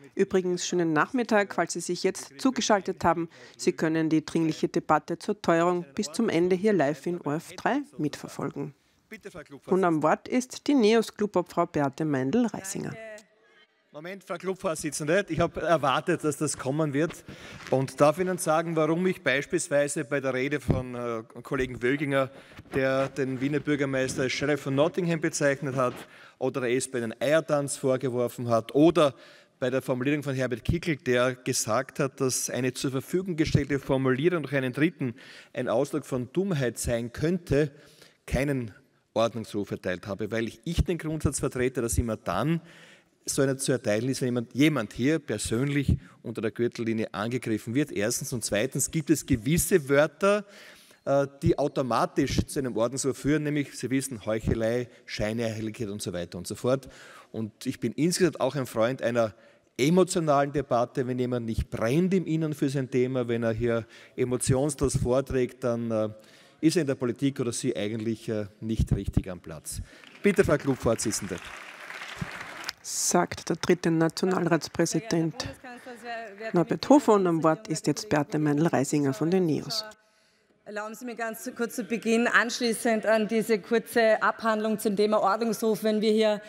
Übrigens schönen Nachmittag, falls Sie sich jetzt zugeschaltet haben. Sie können die dringliche Debatte zur Teuerung bis zum Ende hier live in ORF3 mitverfolgen. Und am Wort ist die NEOS-Clubobfrau Beate Meindl-Reisinger. Moment, Frau Clubvorsitzende, ich habe erwartet, dass das kommen wird und darf Ihnen sagen, warum ich beispielsweise bei der Rede von Kollegen Wölginger, der den Wiener Bürgermeister als Sheriff von Nottingham bezeichnet hat oder der SPÖ einen Eiertanz vorgeworfen hat oder bei der Formulierung von Herbert Kickl, der gesagt hat, dass eine zur Verfügung gestellte Formulierung durch einen Dritten ein Ausdruck von Dummheit sein könnte, keinen Ordnungsruf erteilt habe, weil ich den Grundsatz vertrete, dass immer dann so einer zu erteilen ist, wenn jemand hier persönlich unter der Gürtellinie angegriffen wird. Erstens und zweitens gibt es gewisse Wörter, die automatisch zu einem Ordnungsruf führen, nämlich, Sie wissen, Heuchelei, Scheinheiligkeit und so weiter und so fort. Und ich bin insgesamt auch ein Freund einer emotionalen Debatte. Wenn jemand nicht brennt im Inneren für sein Thema, wenn er hier emotionslos vorträgt, dann ist er in der Politik oder sie eigentlich nicht richtig am Platz. Bitte, Frau Clubvorsitzende. Sagt der dritte Nationalratspräsident Norbert Hofer und am Wort ist jetzt Beate Meindl-Reisinger von den NEOS. Erlauben Sie mir ganz kurz zu Beginn, anschließend an diese kurze Abhandlung zum Thema Ordnungsruf, wenn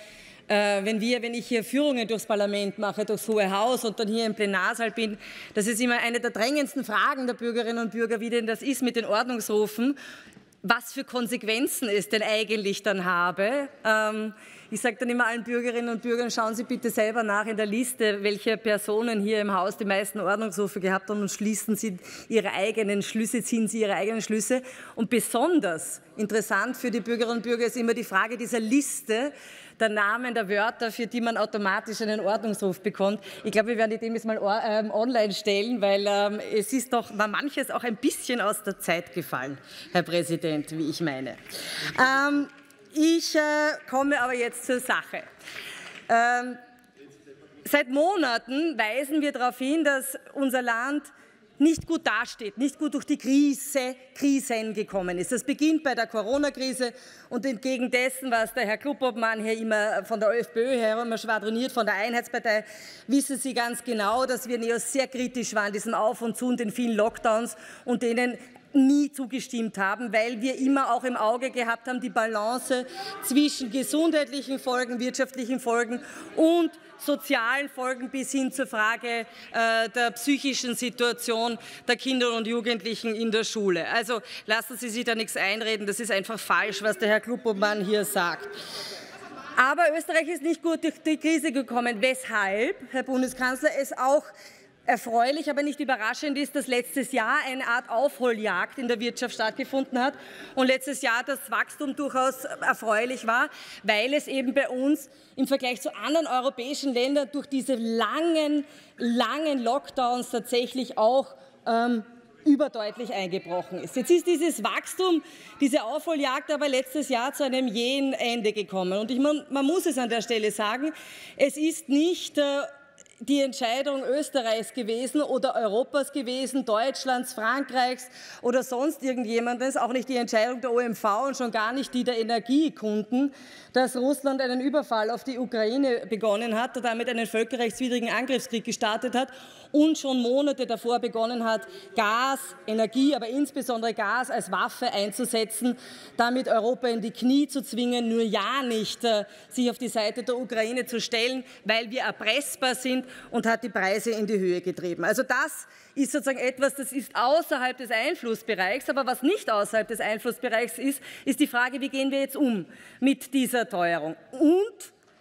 ich hier Führungen durchs Parlament mache, durchs Hohe Haus und dann hier im Plenarsaal bin, das ist immer eine der drängendsten Fragen der Bürgerinnen und Bürger, wie denn das ist mit den Ordnungsrufen, was für Konsequenzen es denn eigentlich dann habe. Ich sage dann immer allen Bürgerinnen und Bürgern, schauen Sie bitte selber nach in der Liste, welche Personen hier im Haus die meisten Ordnungsrufe gehabt haben und ziehen Sie Ihre eigenen Schlüsse. Und besonders interessant für die Bürgerinnen und Bürger ist immer die Frage dieser Liste der Namen der Wörter, für die man automatisch einen Ordnungsruf bekommt. Ich glaube, wir werden die demnächst mal online stellen, weil es ist doch manches auch ein bisschen aus der Zeit gefallen, Herr Präsident, wie ich meine. Ich komme aber jetzt zur Sache. Seit Monaten weisen wir darauf hin, dass unser Land nicht gut dasteht, nicht gut durch die Krisen gekommen ist. Das beginnt bei der Corona-Krise und entgegen dessen, was der Herr Clubobmann hier immer von der ÖFPÖ her immer schwadroniert, von der Einheitspartei, wissen Sie ganz genau, dass wir NEOS sehr kritisch waren, diesem Auf und Zu und den vielen Lockdowns und denen nie zugestimmt haben, weil wir immer auch im Auge gehabt haben, die Balance zwischen gesundheitlichen Folgen, wirtschaftlichen Folgen und sozialen Folgen bis hin zur Frage der psychischen Situation der Kinder und Jugendlichen in der Schule. Also lassen Sie sich da nichts einreden, das ist einfach falsch, was der Herr Clubobmann hier sagt. Aber Österreich ist nicht gut durch die Krise gekommen. Weshalb, Herr Bundeskanzler, es auch erfreulich, aber nicht überraschend ist, dass letztes Jahr eine Art Aufholjagd in der Wirtschaft stattgefunden hat und letztes Jahr das Wachstum durchaus erfreulich war, weil es eben bei uns im Vergleich zu anderen europäischen Ländern durch diese langen Lockdowns tatsächlich auch überdeutlich eingebrochen ist. Jetzt ist dieses Wachstum, diese Aufholjagd aber letztes Jahr zu einem jähen Ende gekommen. Und man muss es an der Stelle sagen, es ist nicht die Entscheidung Österreichs gewesen oder Europas gewesen, Deutschlands, Frankreichs oder sonst irgendjemandes, auch nicht die Entscheidung der OMV und schon gar nicht die der Energiekunden, dass Russland einen Überfall auf die Ukraine begonnen hat und damit einen völkerrechtswidrigen Angriffskrieg gestartet hat und schon Monate davor begonnen hat, Gas, Energie, aber insbesondere Gas als Waffe einzusetzen, damit Europa in die Knie zu zwingen, nur ja nicht sich auf die Seite der Ukraine zu stellen, weil wir erpressbar sind, und hat die Preise in die Höhe getrieben. Also das ist sozusagen etwas, das ist außerhalb des Einflussbereichs. Aber was nicht außerhalb des Einflussbereichs ist, ist die Frage, wie gehen wir jetzt um mit dieser Teuerung? Und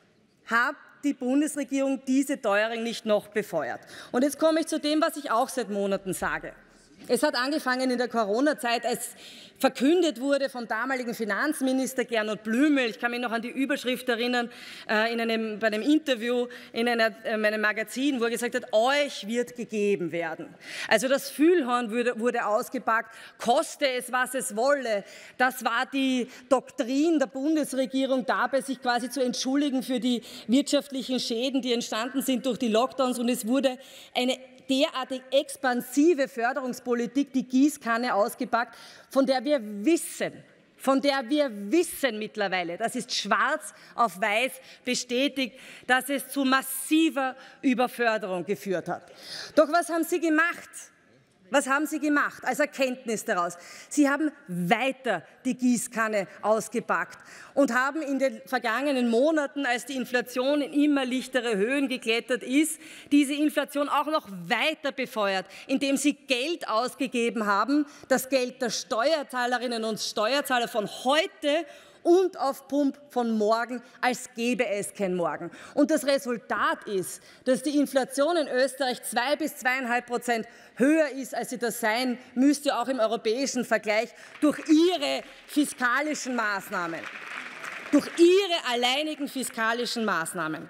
hat die Bundesregierung diese Teuerung nicht noch befeuert? Und jetzt komme ich zu dem, was ich auch seit Monaten sage. Es hat angefangen in der Corona-Zeit, als verkündet wurde vom damaligen Finanzminister Gernot Blümel, ich kann mich noch an die Überschrift erinnern, bei einem Interview in einem Magazin, wo er gesagt hat, euch wird gegeben werden. Also das Fühlhorn wurde ausgepackt, koste es, was es wolle. Das war die Doktrin der Bundesregierung dabei, sich quasi zu entschuldigen für die wirtschaftlichen Schäden, die entstanden sind durch die Lockdowns, und es wurde eine derartig expansive Förderungspolitik, die Gießkanne ausgepackt, von der wir wissen, von der wir wissen mittlerweile, das ist schwarz auf weiß bestätigt, dass es zu massiver Überförderung geführt hat. Doch was haben Sie gemacht? Was haben Sie gemacht als Erkenntnis daraus? Sie haben weiter die Gießkanne ausgepackt und haben in den vergangenen Monaten, als die Inflation in immer lichtere Höhen geklettert ist, diese Inflation auch noch weiter befeuert, indem Sie Geld ausgegeben haben, das Geld der Steuerzahlerinnen und Steuerzahler von heute und auf Pump von morgen, als gäbe es kein Morgen. Und das Resultat ist, dass die Inflation in Österreich 2 bis 2,5% höher ist, als sie das sein müsste, auch im europäischen Vergleich, durch Ihre fiskalischen Maßnahmen. Durch Ihre alleinigen fiskalischen Maßnahmen.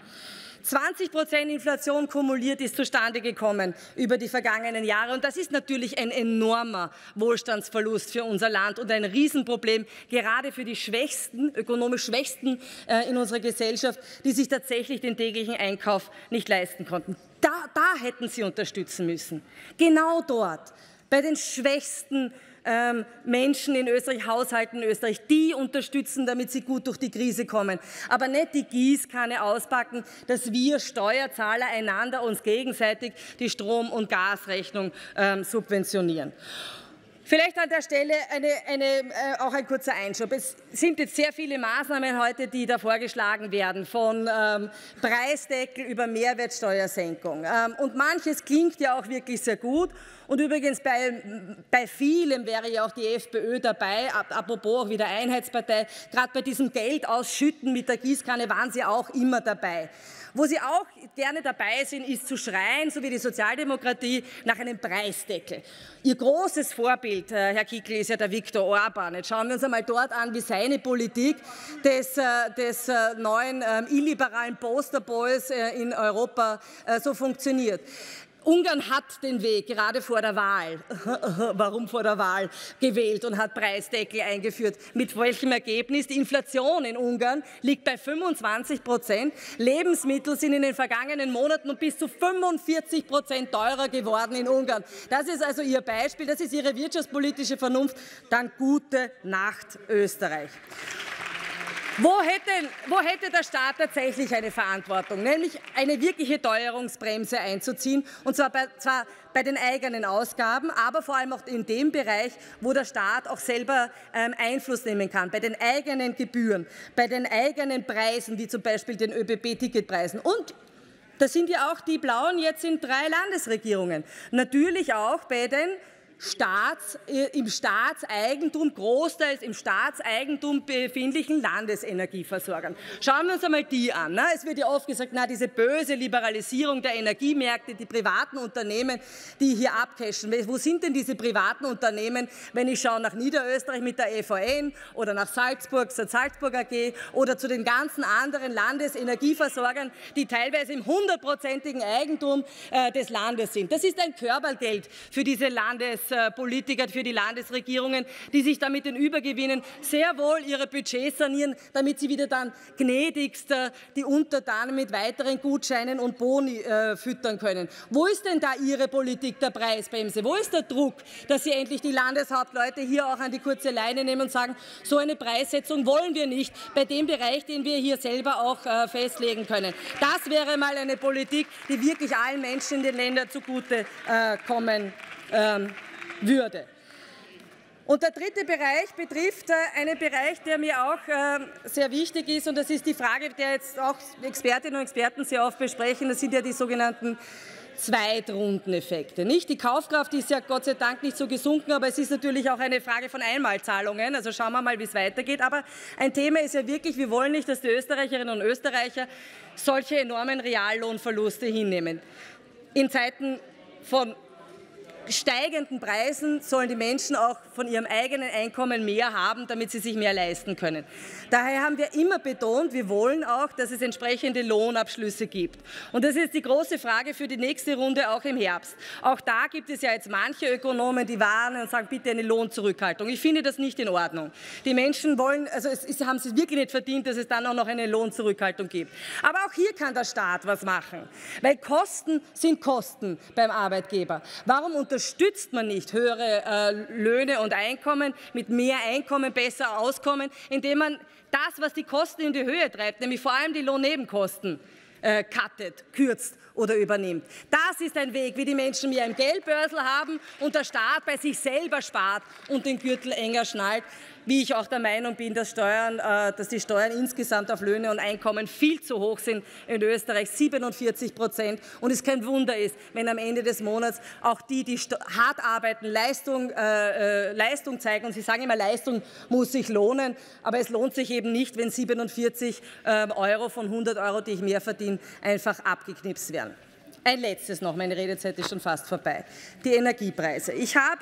20% Inflation kumuliert ist zustande gekommen über die vergangenen Jahre. Und das ist natürlich ein enormer Wohlstandsverlust für unser Land und ein Riesenproblem, gerade für die Schwächsten, ökonomisch Schwächsten in unserer Gesellschaft, die sich tatsächlich den täglichen Einkauf nicht leisten konnten. Da hätten Sie unterstützen müssen. Genau dort, bei den Schwächsten Menschen in Österreich, Haushalten in Österreich, die unterstützen, damit sie gut durch die Krise kommen. Aber nicht die Gießkanne auspacken, dass wir Steuerzahler einander uns gegenseitig die Strom- und Gasrechnung subventionieren. Vielleicht an der Stelle auch ein kurzer Einschub. Es sind jetzt sehr viele Maßnahmen heute, die da vorgeschlagen werden, von Preisdeckel über Mehrwertsteuersenkung. Und manches klingt ja auch wirklich sehr gut. Und übrigens bei vielem wäre ja auch die FPÖ dabei, apropos auch wieder Einheitspartei, gerade bei diesem Geld ausschütten mit der Gießkanne waren sie auch immer dabei. Wo sie auch gerne dabei sind, ist zu schreien, so wie die Sozialdemokratie, nach einem Preisdeckel. Ihr großes Vorbild, Herr Kickl, ist ja der Viktor Orban. Jetzt schauen wir uns einmal dort an, wie seine Politik des neuen illiberalen Posterboys in Europa so funktioniert. Ungarn hat den Weg gerade vor der Wahl, warum vor der Wahl, gewählt und hat Preisdeckel eingeführt. Mit welchem Ergebnis? Die Inflation in Ungarn liegt bei 25%. Lebensmittel sind in den vergangenen Monaten um bis zu 45% teurer geworden in Ungarn. Das ist also Ihr Beispiel, das ist Ihre wirtschaftspolitische Vernunft. Dann gute Nacht, Österreich. Wo hätte der Staat tatsächlich eine Verantwortung, nämlich eine wirkliche Teuerungsbremse einzuziehen, und zwar bei den eigenen Ausgaben, aber vor allem auch in dem Bereich, wo der Staat auch selber Einfluss nehmen kann, bei den eigenen Gebühren, bei den eigenen Preisen, wie zum Beispiel den ÖBB-Ticketpreisen. Und da sind ja auch die Blauen jetzt in 3 Landesregierungen. Natürlich auch bei den im Staatseigentum, großteils im Staatseigentum befindlichen Landesenergieversorgern. Schauen wir uns einmal die an. Es wird ja oft gesagt, diese böse Liberalisierung der Energiemärkte, die privaten Unternehmen, die hier abcashen. Wo sind denn diese privaten Unternehmen, wenn ich schaue nach Niederösterreich mit der EVN oder nach Salzburg, zur Salzburg AG oder zu den ganzen anderen Landesenergieversorgern, die teilweise im 100%igen Eigentum des Landes sind. Das ist ein Körbalgeld für diese Landespolitiker, für die Landesregierungen, die sich damit den Übergewinnen sehr wohl ihre Budgets sanieren, damit sie wieder dann gnädigst die Untertanen mit weiteren Gutscheinen und Boni füttern können. Wo ist denn da Ihre Politik der Preisbremse? Wo ist der Druck, dass Sie endlich die Landeshauptleute hier auch an die kurze Leine nehmen und sagen, so eine Preissetzung wollen wir nicht bei dem Bereich, den wir hier selber auch festlegen können. Das wäre mal eine Politik, die wirklich allen Menschen in den Ländern zugute kommen würde. Und der dritte Bereich betrifft einen Bereich, der mir auch sehr wichtig ist, und das ist die Frage, der jetzt auch Expertinnen und Experten sehr oft besprechen, das sind ja die sogenannten Zweitrundeneffekte. Nicht? Die Kaufkraft ist ja Gott sei Dank nicht so gesunken, aber es ist natürlich auch eine Frage von Einmalzahlungen. Also schauen wir mal, wie es weitergeht. Aber ein Thema ist ja wirklich, wir wollen nicht, dass die Österreicherinnen und Österreicher solche enormen Reallohnverluste hinnehmen. In Zeiten von steigenden Preisen sollen die Menschen auch von ihrem eigenen Einkommen mehr haben, damit sie sich mehr leisten können. Daher haben wir immer betont, wir wollen auch, dass es entsprechende Lohnabschlüsse gibt. Und das ist die große Frage für die nächste Runde, auch im Herbst. Auch da gibt es ja jetzt manche Ökonomen, die warnen und sagen, bitte eine Lohnzurückhaltung. Ich finde das nicht in Ordnung. Die Menschen wollen, also haben es wirklich nicht verdient, dass es dann auch noch eine Lohnzurückhaltung gibt. Aber auch hier kann der Staat was machen, weil Kosten sind Kosten beim Arbeitgeber. Warum unterstützen unterstützt man nicht höhere Löhne und Einkommen, mit mehr Einkommen besser auskommen, indem man das, was die Kosten in die Höhe treibt, nämlich vor allem die Lohnnebenkosten, kürzt oder übernimmt. Das ist ein Weg, wie die Menschen mehr im Geldbörsel haben und der Staat bei sich selber spart und den Gürtel enger schnallt. Wie ich auch der Meinung bin, dass die Steuern insgesamt auf Löhne und Einkommen viel zu hoch sind in Österreich, 47%. Und es kein Wunder ist, wenn am Ende des Monats auch die hart arbeiten, Leistung zeigen. Und Sie sagen immer, Leistung muss sich lohnen. Aber es lohnt sich eben nicht, wenn 47 Euro von 100 Euro, die ich mehr verdiene, einfach abgeknipst werden. Ein letztes noch, meine Redezeit ist schon fast vorbei. Die Energiepreise. Ich habe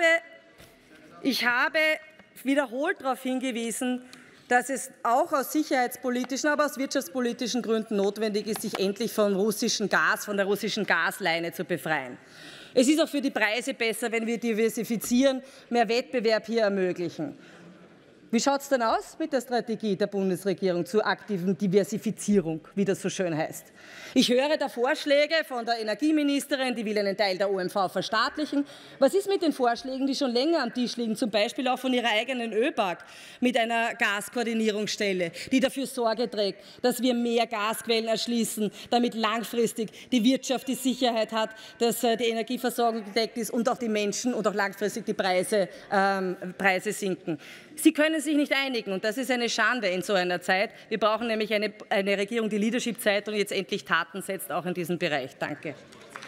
wiederholt darauf hingewiesen, dass es auch aus sicherheitspolitischen, aber aus wirtschaftspolitischen Gründen notwendig ist, sich endlich von der russischen Gasleine zu befreien. Es ist auch für die Preise besser, wenn wir diversifizieren, mehr Wettbewerb hier ermöglichen. Wie schaut es denn aus mit der Strategie der Bundesregierung zur aktiven Diversifizierung, wie das so schön heißt? Ich höre da Vorschläge von der Energieministerin, die will einen Teil der OMV verstaatlichen. Was ist mit den Vorschlägen, die schon länger am Tisch liegen, zum Beispiel auch von ihrer eigenen ÖBAG mit einer Gaskoordinierungsstelle, die dafür Sorge trägt, dass wir mehr Gasquellen erschließen, damit langfristig die Wirtschaft die Sicherheit hat, dass die Energieversorgung gedeckt ist und auch die Menschen und auch langfristig die Preise sinken. Sie können sich nicht einigen, und das ist eine Schande in so einer Zeit. Wir brauchen nämlich eine Regierung, die Leadership-Zeitung jetzt endlich Taten setzt, auch in diesem Bereich. Danke.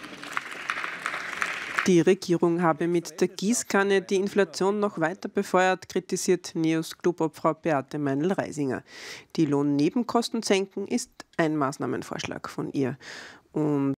Die Regierung habe mit der Gießkanne die Inflation noch weiter befeuert, kritisiert NEOS-Clubobfrau Beate Meinl-Reisinger. Die Lohnnebenkosten senken ist ein Maßnahmenvorschlag von ihr. Und